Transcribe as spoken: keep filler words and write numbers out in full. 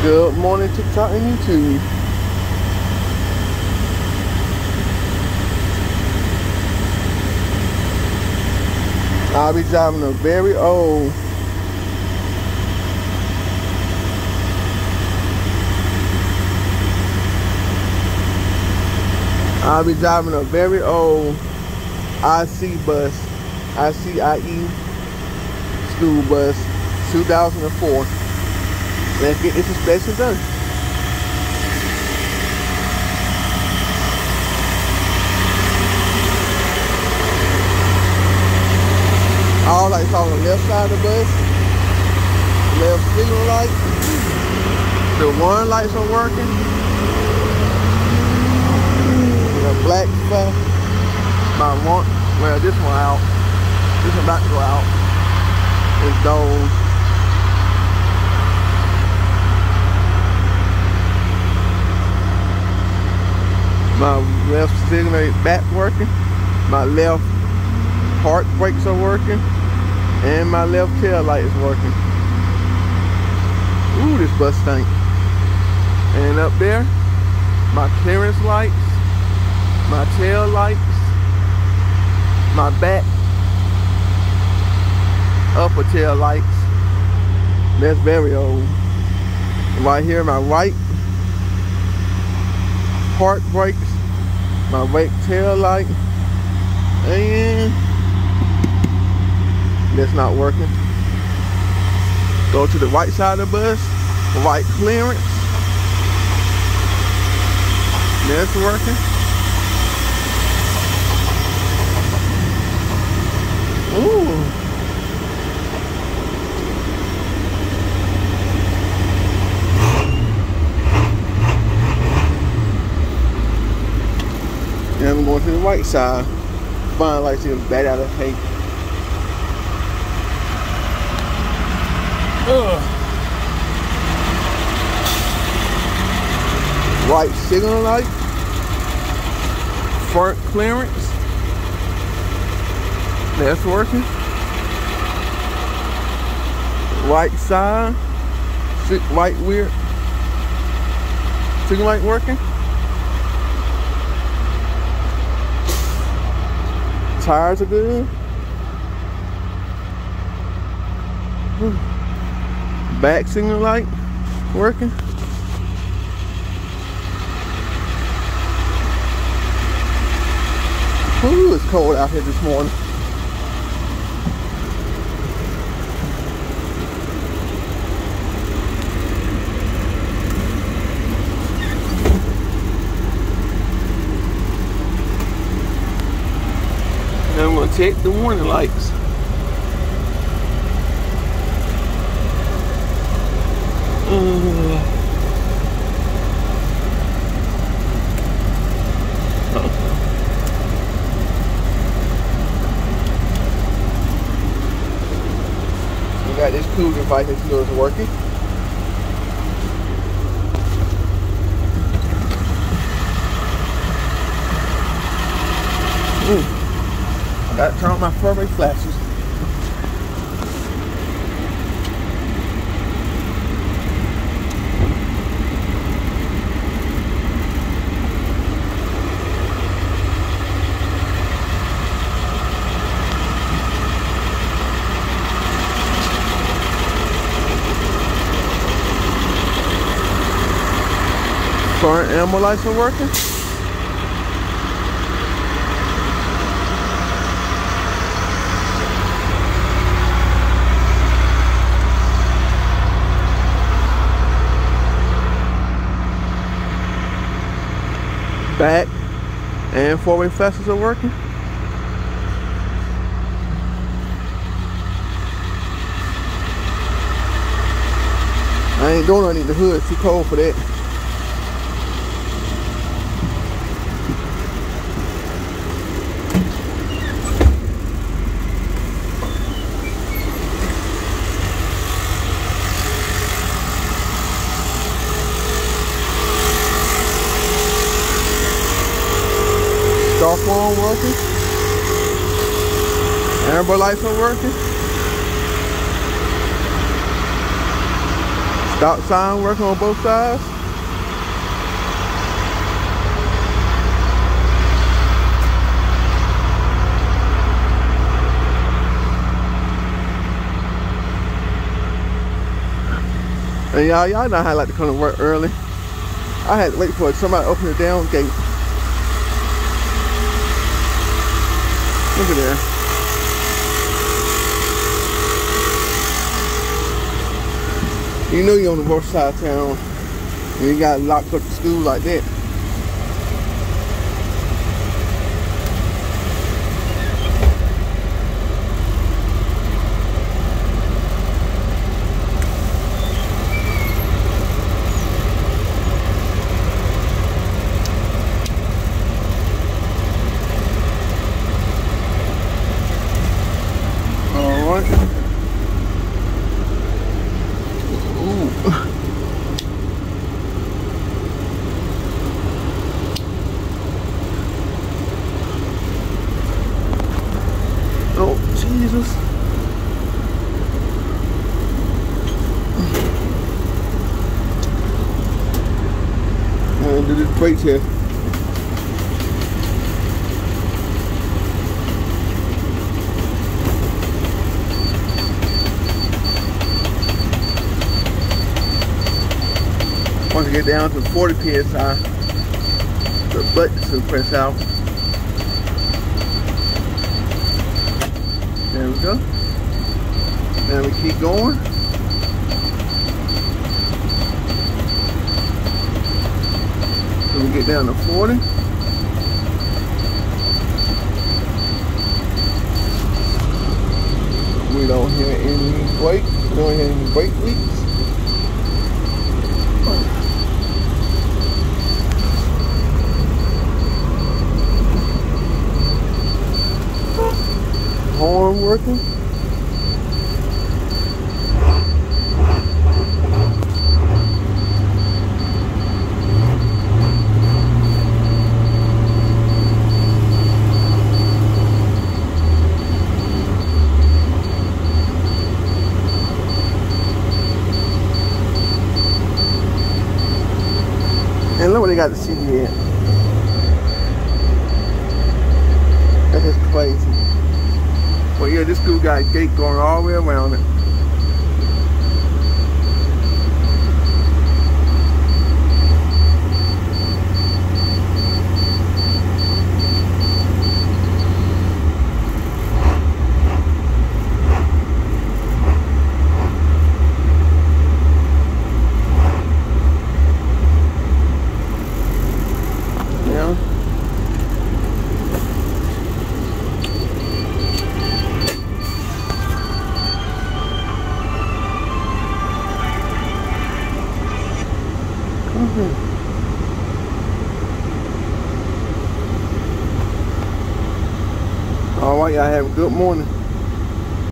Good morning, TikTok and YouTube. I'll be driving a very old I'll be driving a very old I C bus, I C I E school bus, two thousand four. Let's get this inspection done. All lights on the left side of the bus, left signal light. The one lights are working. The black spot, my one, well this one out. This one about to go out. It's done. My left signal back working. My left park brakes are working. And my left tail light is working. Ooh, this bus stink. And up there, my clearance lights, my tail lights, my back upper tail lights. That's very old. Right here, my right park brakes, my right tail light, and that's not working. Go to the right side of the bus, right clearance, that's working. Ooh. Then I'm going to the right side. Find lights even bad out of hate. Ugh. Right signal light. Front clearance. That's working. Right side. Right rear. Signal light working. Tires are good. Back signal light working. Ooh, it's cold out here this morning. Now I'm gonna check the warning lights. Uh, We got this cruise device that still is working. Ooh. I gotta turn on my front flashes. Front ammo lights are working. Back and forward flashes are working. I ain't doing underneath the hood, it's too cold for that. Dark one working. Amber lights are working. Stop sign working on both sides. And y'all, y'all know how I like to come to work early. I had to wait for somebody to open the damn gate. Look at there. You know you're on the north side of town when you got locked up to school like that. Oh, Jesus. I'm gonna do this brake test. Once you get down to forty P S I, the buttons will press out. There we go. Now we keep going. So we get down to forty. We don't hear any brake. We don't hear any brake leaks. Horn working. And look what they got the C D in. That's just crazy. Well, yeah, this school got a gate going all the way around it. Yeah. Mm-hmm. All right, y'all have a good morning.